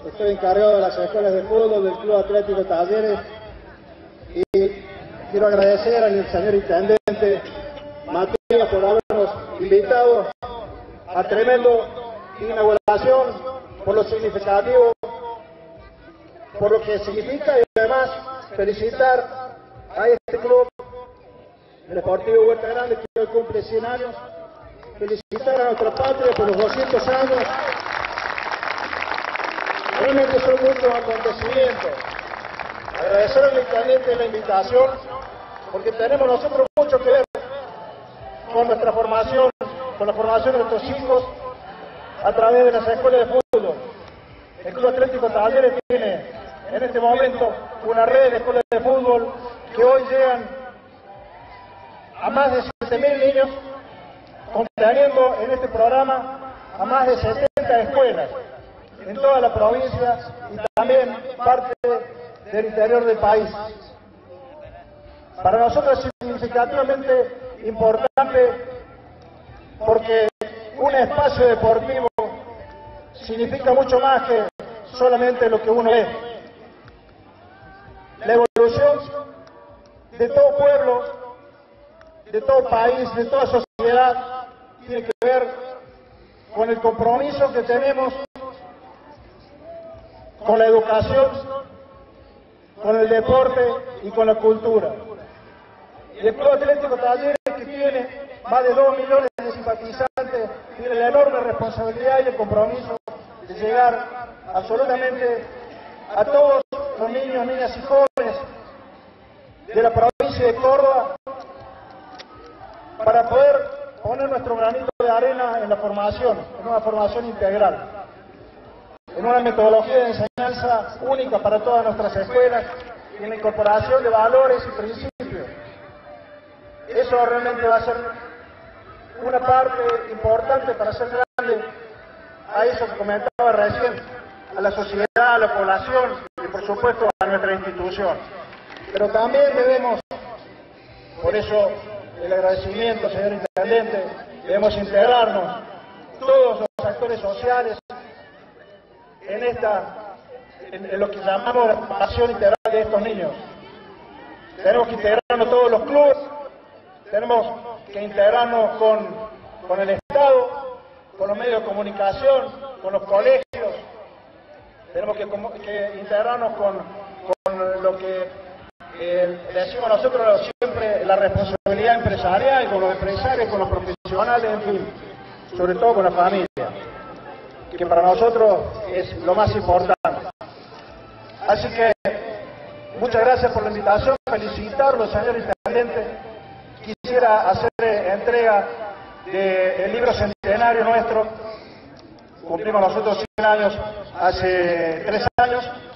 estoy encargado de las escuelas de fútbol del Club Atlético Talleres y quiero agradecer al señor intendente Matías por habernos invitado a tremendo inauguración, por lo significativo, por lo que significa, y además felicitar a este club, el Deportivo Huerta Grande, que hoy cumple 100 años, felicitar a nuestra patria por los 200 años. Realmente son muchos acontecimientos. Agradecer al intendente la invitación, porque tenemos nosotros mucho que ver con nuestra formación, con la formación de nuestros hijos a través de las escuelas de fútbol. El Club Atlético Talleres tiene en este momento una red de escuelas de fútbol que hoy llegan a más de 7.000 niños, conteniendo en este programa a más de 70 escuelas en toda la provincia y también parte del interior del país. Para nosotros es significativamente importante porque un espacio deportivo significa mucho más que solamente lo que uno ve. La evolución de todo pueblo, de todo país, de toda sociedad, tiene que ver con el compromiso que tenemos con la educación, con el deporte y con la cultura. Y el Club Atlético Talleres, que tiene más de 2 millones de simpatizantes, tiene la enorme responsabilidad y el compromiso de llegar absolutamente a todos los niños, niñas y jóvenes de la provincia de Córdoba para poder poner nuestro granito de arena en la formación, en una formación integral, en una metodología de enseñanza única para todas nuestras escuelas y en la incorporación de valores y principios. Eso realmente va a ser una parte importante para hacer grande a eso que comentaba recién, a la sociedad, a la población y por supuesto a nuestra institución. Pero también debemos, por eso el agradecimiento, señor intendente, debemos integrarnos todos los actores sociales en lo que llamamos la formación integral de estos niños. Tenemos que integrarnos todos los clubes, tenemos que integrarnos con el Estado, con los medios de comunicación, con los colegios, tenemos que integrarnos con lo que decimos nosotros siempre, la responsabilidad empresarial, con los empresarios, con los profesionales, en fin, sobre todo con la familia, que para nosotros es lo más importante. Así que muchas gracias por la invitación, felicitarlo, señor intendente. Quisiera hacer entrega del libro centenario nuestro. Cumplimos nosotros 100 años hace 3 años.